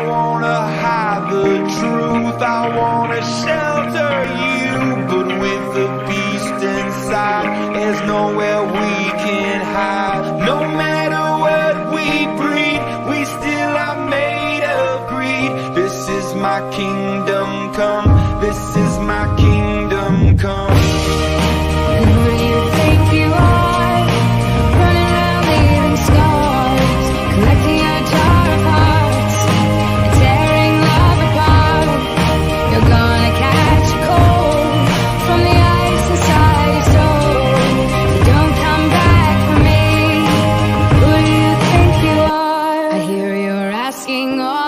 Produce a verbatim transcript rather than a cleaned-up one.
wanna hide the truth, I wanna shelter you, but with the beast inside, there's nowhere we can hide. No matter what we breed, we still are made of greed. This is my kingdom come, this is my kingdom come. Who do you think you are? Running around leaving scars, collecting a jar of hearts and tearing love apart. You're gonna catch a cold from the ice inside your soul. So don't come back for me. Who do you think you are? I hear you're asking all